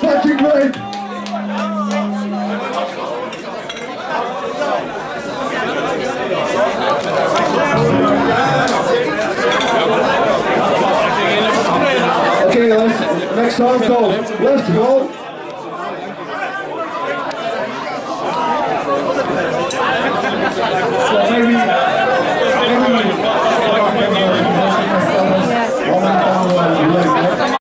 fucking great. Okay guys, next song called Let's Go. So maybe